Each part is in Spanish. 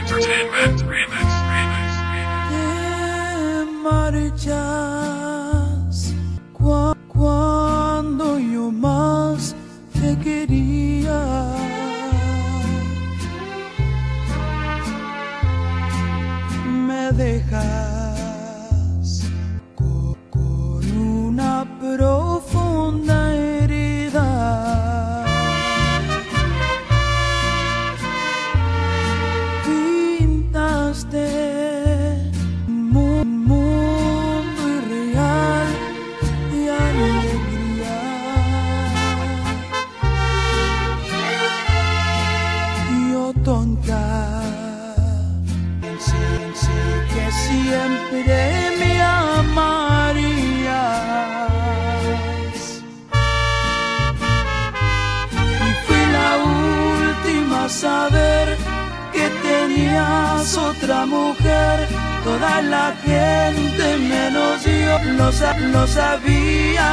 Entertainment Remix. Te marchas cuando yo más te quería. Me dejas con una profunda herida. Pintaste un mundo irreal de alegría. Yo tonta pensé que siempre me amarías, y fui la última a saber que tenías otra mujer. Toda la gente menos yo lo sabía.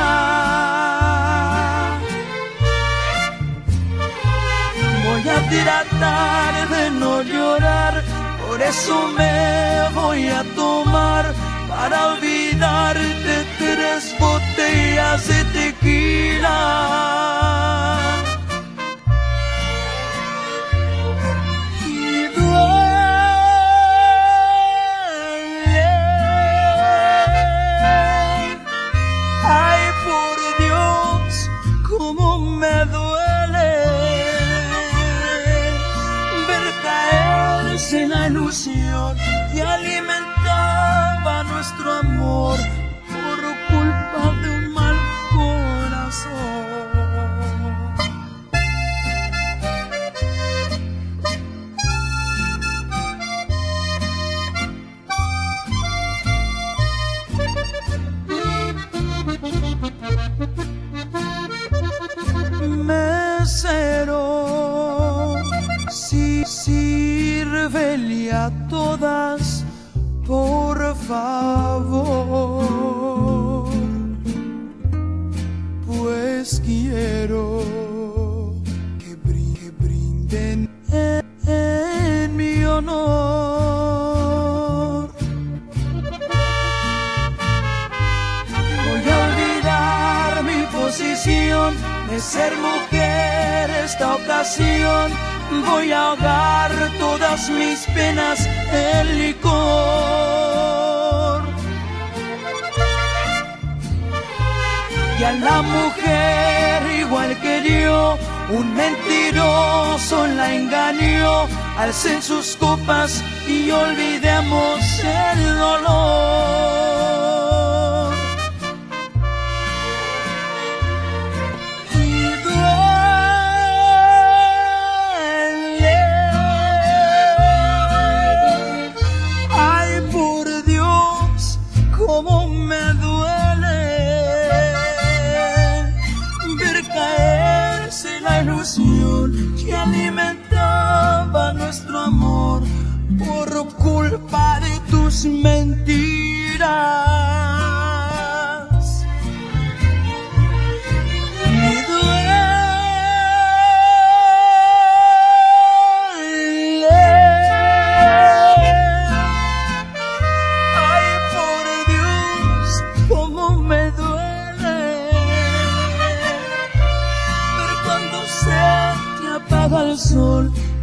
Voy a tratar de no llorar, por eso me voy a tomar para olvidarte 3 botellas de tequila. Y duele, ay por Dios, cómo me duele ver caerse la ilusión que alimentaba nuestro amor por culpa de un mal corazón. Mesero, sírvele a todas, por favor, pues quiero que brinden en mi honor. Voy a olvidar mi posición de ser mujer esta ocasión. Voy a ahogar todas mis penas en licor. Y a la mujer igual que yo, un mentiroso la engañó. Alcen sus copas y olvidemos el dolor. Y duele, ay por Dios, cómo me duele ver caerse la ilusión que alimentaba nuestro amor por culpa de tus mentiras. Y duele, ay por Dios, cómo me duele ver cuando se te apaga el sol